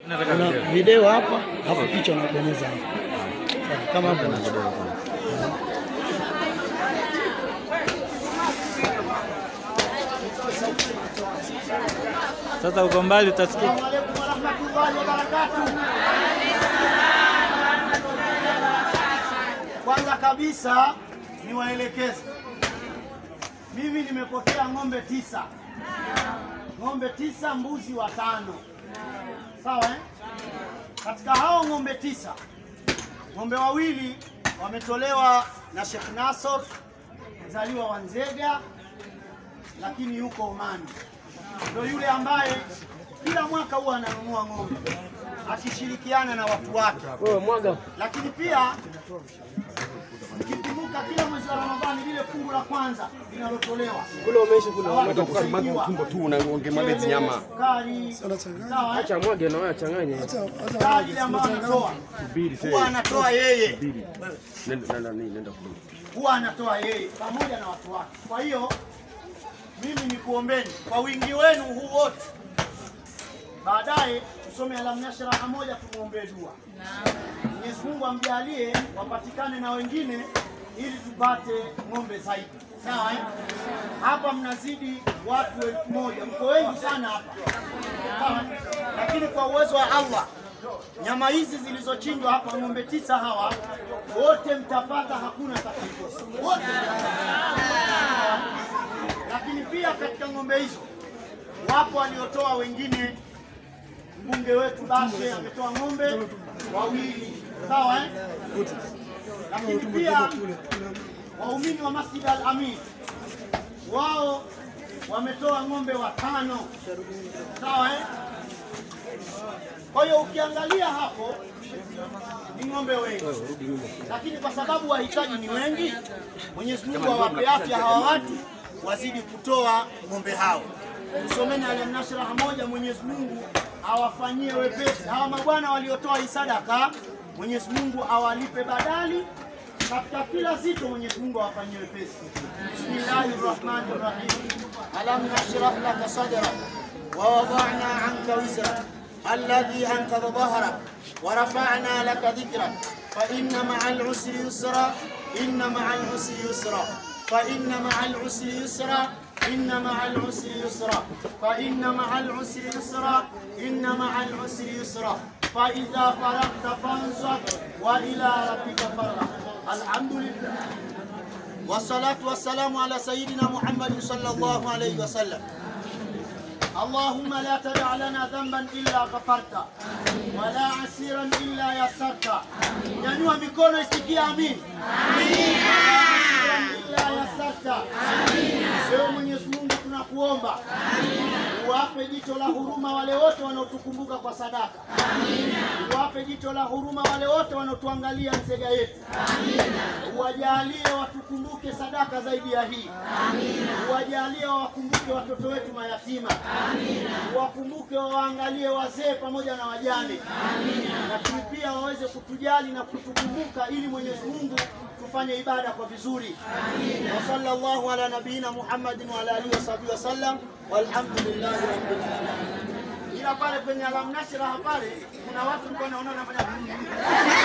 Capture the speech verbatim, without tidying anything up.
Kuna video hapa, hapo picha unabonyeza hapa. Kama hapo na video. Sasa uko mbali utasikia. Asalamu alaykum wa rahmatullahi wa barakatuh. Kwanza kabisa niwaelekeze. Mimi nimepokea ng'ombe tisa. Ng'ombe tisa, mbuzi watano. Sawa eh? Katika hao ng'ombe tisa, ng'ombe wawili wametolewa na Sheikh Nasor, mzaliwa wa Nzega, lakini yuko Omani. Ndio yule ambaye kila mwaka huwa ananunua ng'ombe akishirikiana na watu wake. Wewe mwaga. Lakini pia nikikumbuka kila mwezi wa Ramadhani lile fungu la kwanza linalotolewa. Kule umeishi kule unataka kusimama utumbo tu na ungemwaga nyama. Kali. Sawa. Acha mwage na wewe changanye. Kali ile ambayo anatoa. Subiri sasa. Huwa anatoa yeye. Nenda nenda nenda kule. Huwa anatoa yeye pamoja na watu wake. Kwa hiyo mimi nikuombeni kwa wingi wenu huu wote. Baadaye tusome Alam Nashraha moja, tumuombe dua. Naam. Mwenyezi Mungu amjalie wapatikane na wengine ili tupate ng'ombe zaidi. Sawa eh? Hapa mnazidi watu elfu moja. Mko wengi sana hapa. Sawa? Lakini kwa uwezo wa Allah, nyama hizi zilizochinjwa hapa, ng'ombe tisa hawa wote mtapata, hakuna atakayekosa. Wote. Lakini pia katika ng'ombe hizo wapo waliotoa wengine. Mbunge wetu Bashe ametoa ng'ombe wawili. Sawa eh? Lakini pia waumini wa Masjid Al-Amin wao wametoa ng'ombe watano. Sawa eh? Kwa hiyo ukiangalia hapo ni ng'ombe wengi. Lakini kwa sababu wahitaji ni wengi, Mwenyezi Mungu awape afya hawa watu wazidi kutoa ng'ombe hao. Tusomeni Alam Nashraha moja, Mwenyezi Mungu awafanyie wepesi hawa mabwana waliotoa hii sadaka. Mwenyezi Mungu awalipe badali katika kila zito. Mwenyezi Mungu awafanyie wepesi. Bismillahirrahmanirrahim. Alam nashrah laka sadrak wa wada'na 'anka wizrak alladhi anqadha dhahrak wa rafa'na laka dhikrak fa inna ma'al usri yusra inna ma'al usri yusra fa inna ma'al usri yusra إن مع العسر يسرا فإن مع العسر يسرا إن مع العسر يسرا فإذا فرغت فانصب وإلى ربك فارغب. الحمد لله والصلاة والسلام على سيدنا محمد صلى الله عليه وسلم. اللهم لا تدع لنا ذنبا إلا غفرته ولا عسيرا إلا يسرته. Nyanyua mikono isikie amin. Amin. Illa yasarta. Amin. Wewe Mwenyezi Mungu tunakuomba. Amin. Uwape jicho la huruma wale wote wanaotukumbuka kwa sadaka. Amin. Uwape jicho la huruma wale wote wanaotuangalia Nzega yetu. Amin. Uwajalie watukumbuke sadaka zaidi ya hii. Amin. Uwajalie wakumbuke watoto wetu mayatima. Amin. Wakumbuke waangalie wazee pamoja na wajane. Amin. Lakini pia waweze kutujali na kutukumbuka ili Mwenyezi Mungu tufanye ibada kwa vizuri. Amin. Wa sallallahu ala nabiyina Muhammadin wa ala alihi wasahbihi wasallam walhamdulillahi rabbil alamin. Ila pale kwenye Alam Nashraha pale kuna watu walikuwa wanaona wanafanya